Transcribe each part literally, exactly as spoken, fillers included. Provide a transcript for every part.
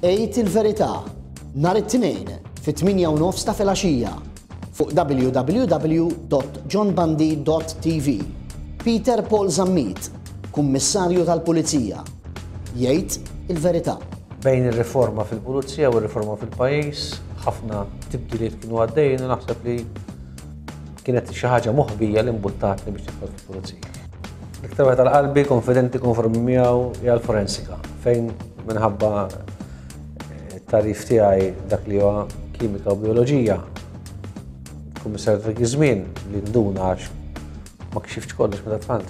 Ejt il-verità nhar it-tnejn fit-tminja u nofs ta' filgħaxija fuq w w w dot john bundy dot t v. Peter Paul Zammit, kummissarju tal-Pulizija, jgħid il-verità. Bejn ir-riforma fil-Pulizija u r-riforma fil-pajjiż, ħafna tibdiliet kienu għaddejjin u naħseb li kienet xi ħaġa moħbija li mbuttatni biex nidħol fil-Pulizija. L-iktar wieħed tal-qalbi konfidenti konformi miegħu hija l-forensika, fejn minħabba t-tarif tiegħi dak li huwa kimika u bioloġija. Kummissarju dak iż-żmien li nduna għax ma kxifx kollox meta tfant.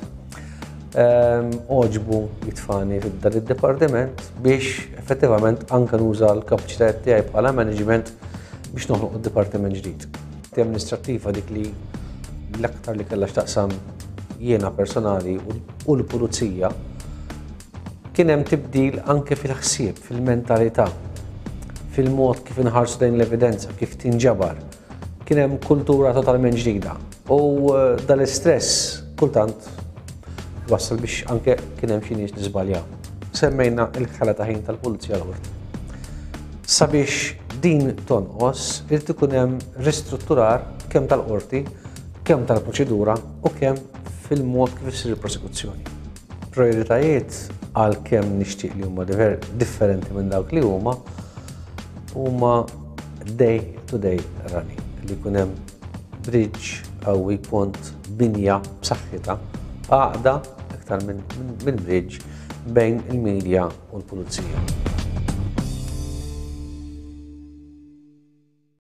Oġbu jitfani fid-dan id-dipartiment biex effettivament anke nuża l-kapaċitajiet tiegħi bħala management biex noħloq id-dipartiment ġdid. Amministrattiva dik li l-aktar li kellha x'taqsam jiena personali u l-pulizija kien hemm tibdil anke fil-ħsieb, fil-mentalità, fil-mod kif inħarsu lejn l-evidenza, kif tinġabar. Kien hemm kultura totalment ġdida. U dal-istress kultant wassal biex anke kien hemm xi nies niżbaljaw. Semmejna l-ħela ta' ħin tal-pulizija l-qorti. Sabiex din tonqos, irid ikun hemm ristrutturar kemm tal-qorti, kemm tal-proċedura u kemm fil-mod kif issir il-prosekuzzjoni. Prioritajiet għal kemm nixtieq li huma differenti minn dawk li huma huma day to day running li jkun hemm bridge qawwi pont binja b'saħħitha għaqda aktar minn bridge bejn il-medja u l-pulizija.